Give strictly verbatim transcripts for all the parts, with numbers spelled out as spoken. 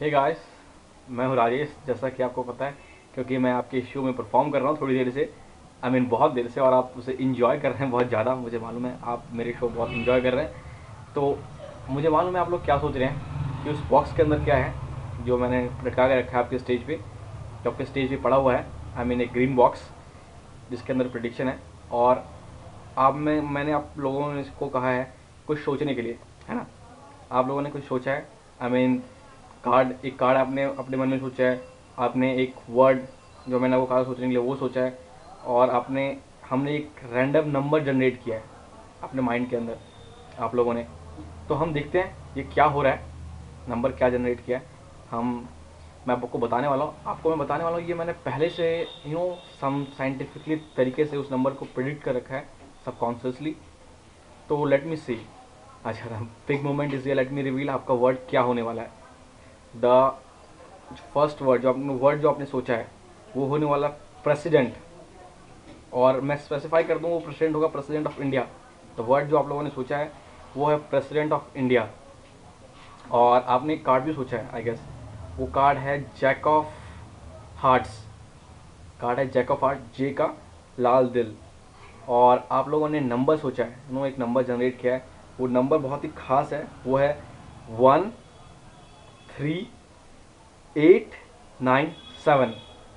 Hey guys, मैं हूँ राजेश। जैसा कि आपको पता है, क्योंकि मैं आपके शो में परफॉर्म कर रहा हूँ थोड़ी देर से, आई मीन बहुत देर से, और आप उसे इंजॉय कर रहे हैं बहुत ज़्यादा। मुझे मालूम है आप मेरे शो बहुत इंजॉय कर रहे हैं। तो मुझे मालूम है आप लोग क्या सोच रहे हैं कि उस बॉक्स के अंदर क्या है जो मैंने लटका के रखा है आपके स्टेज पे, जो आपके स्टेज पे पड़ा हुआ है। आई मीन एक ग्रीन बॉक्स जिसके अंदर प्रिडिक्शन है। और आप में मैंने आप लोगों ने इसको कहा है कुछ सोचने के लिए, है ना। आप लोगों ने कुछ सोचा है। आई मीन कार्ड, एक कार्ड आपने अपने मन में सोचा है। आपने एक वर्ड जो मैंने वो कार्ड सोचने के लिए वो सोचा है। और आपने हमने एक रैंडम नंबर जनरेट किया है अपने माइंड के अंदर आप लोगों ने। तो हम देखते हैं ये क्या हो रहा है, नंबर क्या जनरेट किया है। हम मैं आपको बताने वाला हूँ आपको मैं बताने वाला हूँ ये मैंने पहले से यू नो सम साइंटिफिकली तरीके से उस नंबर को प्रिडिक्ट कर रखा है सबकॉन्शियसली। तो लेट मी सी। अच्छा, big moment is, let me reveal आपका वर्ड क्या होने वाला है। द फर्स्ट वर्ड जो आपने वर्ड जो आपने सोचा है वो होने वाला प्रेसिडेंट। और मैं स्पेसिफाई कर दूं वो प्रेसिडेंट होगा, president of India. The word जो आप लोगों ने सोचा है वो है प्रेसिडेंट ऑफ इंडिया। और आपने एक कार्ड भी सोचा है आई गेस। वो कार्ड है जैक ऑफ हार्ट्स। कार्ड है जैक ऑफ हार्ट, जे का लाल दिल। और आप लोगों ने नंबर सोचा है, नो एक नंबर जनरेट किया है। वो नंबर बहुत ही खास है, वो है one three eight nine seven.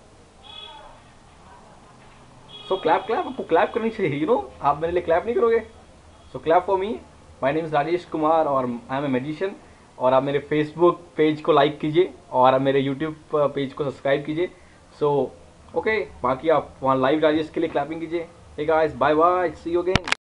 So clap clap आपको क्लैप करनी चाहिए, यू नो आप मेरे लिए क्लैप नहीं करोगे। So clap for me. My name is Rajesh Kumar और आई एम ए मैजिशियन। और आप मेरे फेसबुक पेज को लाइक कीजिए और आप मेरे यूट्यूब पेज को सब्सक्राइब कीजिए। सो ओके, बाकी आप वहाँ लाइव राजेश के लिए क्लैपिंग कीजिए। Hey guys, bye bye, see you again.